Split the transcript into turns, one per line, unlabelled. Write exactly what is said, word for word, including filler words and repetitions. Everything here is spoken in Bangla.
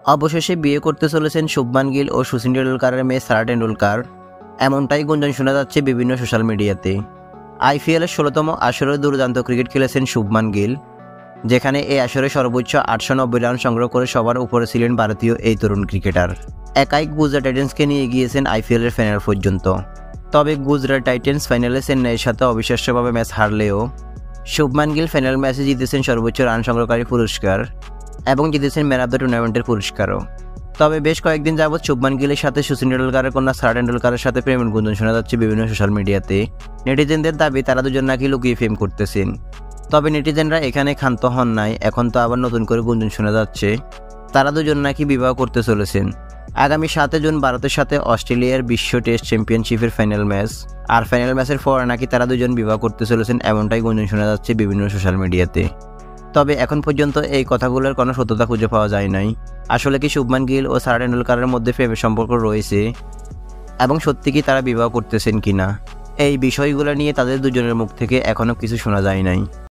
অবশেষে বিয়ে করতে চলেছেন শুভমান গিল ও শচীন টেন্ডুলকারের মেয়ে সারা টেন্ডুলকার, এমনটাই গুঞ্জন শোনা যাচ্ছে বিভিন্ন সোশ্যাল মিডিয়াতে। আইপিএলের ষোলোতম আসরে দুর্দান্ত ক্রিকেট খেলেছেন শুভমান গিল, যেখানে এই আসরে সর্বোচ্চ আটশো নব্বই রান সংগ্রহ করে সবার উপরে ছিলেন ভারতীয় এই তরুণ ক্রিকেটার। একাই গুজরাট টাইটেন্সকে নিয়ে গিয়েছেন আইপিএলের ফাইনাল পর্যন্ত। তবে গুজরাট টাইটেন্স ফাইনালে চেন্নাইয়ের সাথে অবিশ্বাস্যভাবে ম্যাচ হারলেও শুভমান গিল ফাইনাল ম্যাচে জিতেছেন সর্বোচ্চ রান সংগ্রহকারী পুরস্কার এবং জিতেছেন ম্যান অফ দ্য টুর্নামেন্টের পুরস্কারও। তবে বেশ কয়েকদিন যাবৎ শুভমান গিলের সাথে শচীন টেন্ডুলকারের কন্যা সারা টেন্ডুলকারের সাথে প্রেমের গুঞ্জন শোনা যাচ্ছে বিভিন্ন সোশ্যাল মিডিয়াতে। নেটিজেনদের দাবি তারা দুজন নাকি লুকিয়ে প্রেম করতেছেন। তবে নেটিজেনরা এখানে ক্ষান্ত হন নাই, এখন তো আবার নতুন করে গুঞ্জন শোনা যাচ্ছে তারা দুজন নাকি বিবাহ করতে চলেছেন। আগামী সাতই জুন ভারতের সাথে অস্ট্রেলিয়ার বিশ্ব টেস্ট চ্যাম্পিয়নশিপের ফাইনাল ম্যাচ, আর ফাইনাল ম্যাচের পর নাকি তারা দুজন বিবাহ করতে চলেছেন, এমনটাই গুঞ্জন শোনা যাচ্ছে বিভিন্ন সোশ্যাল মিডিয়াতে। তবে এখন পর্যন্ত এই কথাগুলোর কোনো সত্যতা খুঁজে পাওয়া যায় নাই। আসলে কি শুভমান গিল ও সারা টেন্ডুলকারের মধ্যে প্রেমের সম্পর্ক রয়েছে এবং সত্যি কি তারা বিবাহ করতেছেন কিনা, এই বিষয়গুলো নিয়ে তাদের দুজনের মুখ থেকে এখনও কিছু শোনা যায় নাই।